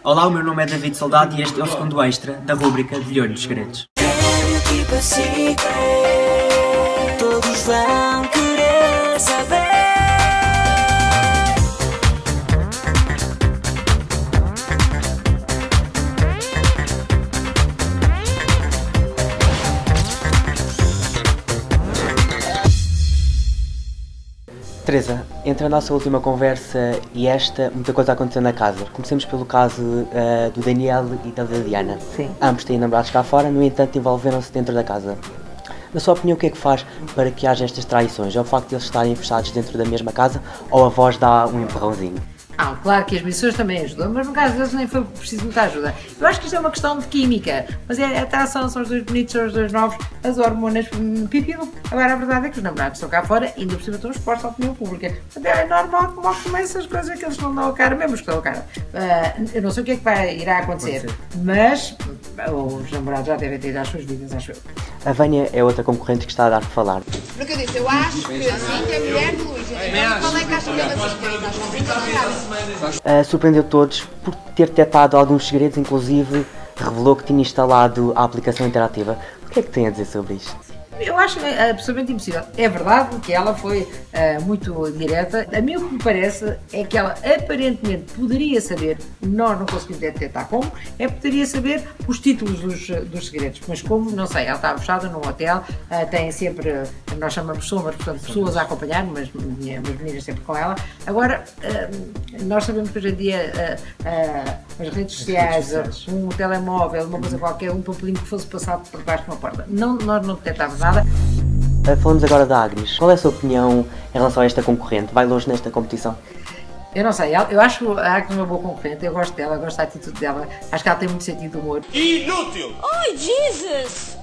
Olá, o meu nome é David Soldado e este é o segundo extra da rúbrica de Olho dos Segredos. Todos vão querer saber. Teresa, entre a nossa última conversa e esta, muita coisa aconteceu na casa. Comecemos pelo caso do Daniel e da Liliana. Sim. Ambos têm namorados cá fora, no entanto envolveram-se dentro da casa. Na sua opinião, o que é que faz para que haja estas traições? É o facto de eles estarem fechados dentro da mesma casa ou a voz dá um empurrãozinho? Claro que as missões também ajudam, mas no caso deles nem foi preciso muita ajuda. Eu acho que isto é uma questão de química, mas é a atração, são os dois bonitos, são os dois novos, as hormonas pipilo. Agora a verdade é que os namorados estão cá fora e ainda por cima estão expostos à opinião pública. Portanto, é normal como começam as coisas que eles não dão a cara, mesmo que dão a cara. Eu não sei o que é que irá acontecer, mas os namorados já devem ter as suas vidas, acho eu. A Vânia é outra concorrente que está a dar que falar. Porque eu disse, eu acho que a Cintia é mulher de Luís. Então qual é que acha que é da Cintia? Surpreendeu todos por ter detectado alguns segredos, inclusive revelou que tinha instalado a aplicação interativa. O que é que tem a dizer sobre isto? Eu acho absolutamente impossível. É verdade que ela foi muito direta. A mim o que me parece é que ela aparentemente poderia saber, nós não conseguimos detectar como, poderia saber os títulos dos segredos, mas como, não sei, ela estava fechada num hotel, tem sempre, nós chamamos sombras, portanto pessoas a acompanhar, mas meninas sempre com ela. Agora, nós sabemos que hoje em dia as redes sociais, um telemóvel, uma coisa qualquer, um papelinho que fosse passado por baixo de uma porta, nós não detectávamos nada. Falamos agora da Agnes. Qual é a sua opinião em relação a esta concorrente? Vai longe nesta competição? Eu não sei, eu acho a Agnes uma boa concorrente, eu gosto dela, gosto da atitude dela, acho que ela tem muito sentido de humor. Inútil! Oh, Jesus!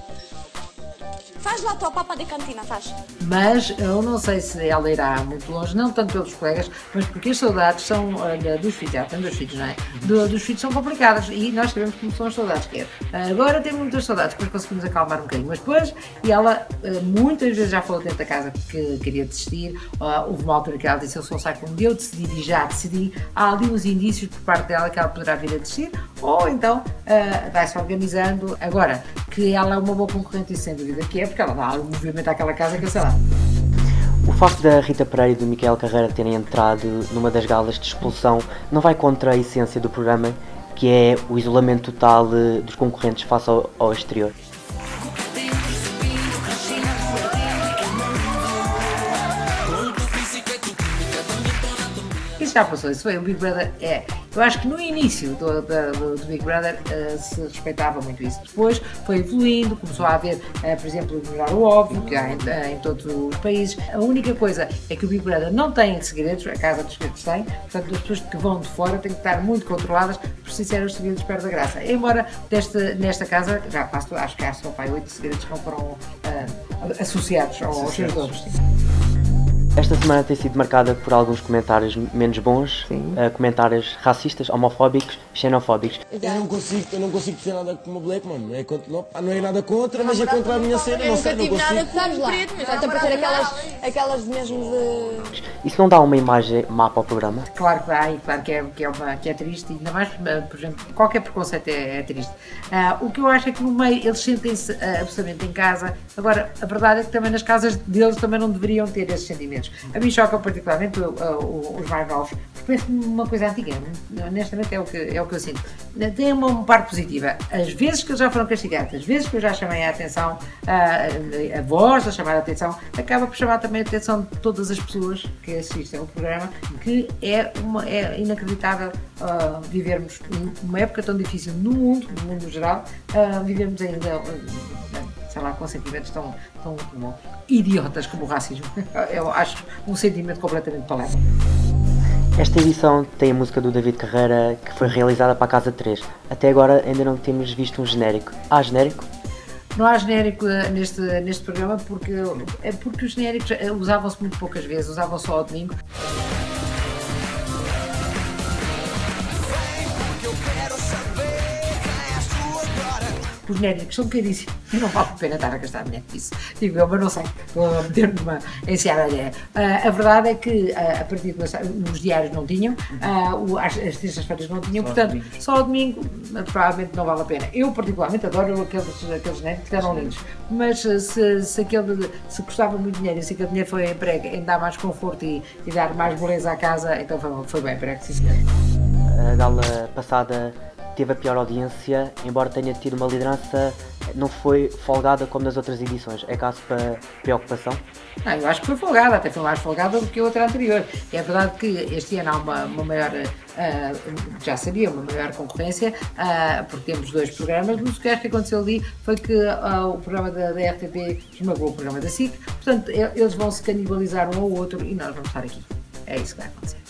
Faz lá a tua papa de cantina, faz. Mas eu não sei se ela irá muito longe, não tanto pelos colegas, mas porque as saudades são dos filhos, ela tem 2 filhos, não é? Dos filhos são complicadas e nós sabemos como são as saudades, que é. Agora temos muitas saudades, depois conseguimos acalmar um bocadinho, mas depois, e ela muitas vezes já falou dentro da casa que queria desistir, houve uma altura que ela disse, eu sou um saco onde eu decidir e já decidi, há ali uns indícios por parte dela que ela poderá vir a desistir, ou então vai-se organizando. Agora, que ela é uma boa concorrente, isso sem dúvida que é, porque ela dá um movimento àquela casa que eu sei lá. O facto da Rita Pereira e do Micael Carreira terem entrado numa das galas de expulsão não vai contra a essência do programa, que é o isolamento total dos concorrentes face ao exterior? Isso já passou, isso foi o Big Brother. Eu acho que no início do Big Brother se respeitava muito isso. Depois foi evoluindo, começou a haver, por exemplo, o óbvio, que há em todos os países. A única coisa é que o Big Brother não tem segredos, a Casa dos Segredos tem, portanto as pessoas que vão de fora têm que estar muito controladas, por se disserem os segredos perde a graça. Embora nesta casa, já passo, acho que há só 8 segredos que não foram associados aos seus donos. Esta semana tem sido marcada por alguns comentários menos bons, comentários racistas, homofóbicos, xenofóbicos. Eu não consigo ter nada com o Black, mano. Não é nada contra, mas é contra a minha cena. Não sei, não consigo. Sabes lá, até para ter aquelas mesmo de... Isso não dá uma imagem má para o programa? Claro que dá, e claro que é triste, e ainda mais, por exemplo, qualquer preconceito é triste. O que eu acho é que no meio eles sentem-se absolutamente em casa. Agora, a verdade é que também nas casas deles também não deveriam ter esses sentimentos. A mim choca particularmente os mais novos, porque parece-me uma coisa antiga, honestamente é o que eu sinto. Tem uma parte positiva, as vezes que eles já foram castigados, as vezes que eu já chamei a atenção, a voz a chamar a atenção, acaba por chamar também a atenção de todas as pessoas que assistem ao programa, que é inacreditável vivermos numa época tão difícil no mundo geral, vivermos ainda... sei lá, com sentimentos tão idiotas como o racismo. Eu acho um sentimento completamente palermo. Esta edição tem a música do David Carreira, que foi realizada para a Casa 3. Até agora ainda não temos visto um genérico. Há genérico? Não há genérico neste programa porque os genéricos usavam-se muito poucas vezes, usavam-se só ao domingo. os genéricos são caríssimos e não vale a pena estar a gastar dinheiro nisso. Digo eu, mas não sei, estou a meter numa enseada alheia. A verdade é que a partir os diários não tinham, as terças-feiras não tinham, portanto, só ao domingo provavelmente não vale a pena. Eu particularmente adoro aqueles genéricos que eram lindos, mas se custava muito dinheiro e se aquele dinheiro foi emprego em dar mais conforto e dar mais beleza à casa, então foi bem emprego, sim senhor. A gala passada teve a pior audiência, embora tenha tido uma liderança, não foi folgada como nas outras edições. É caso para preocupação? Não, eu acho que foi folgada, até foi mais folgada do que a outra anterior. É verdade que este ano há uma maior, já sabia, uma maior concorrência, porque temos 2 programas, mas o que acho que aconteceu ali foi que o programa da RTP esmagou o programa da SIC, portanto eles vão se canibalizar um ao outro e nós vamos estar aqui. É isso que vai acontecer.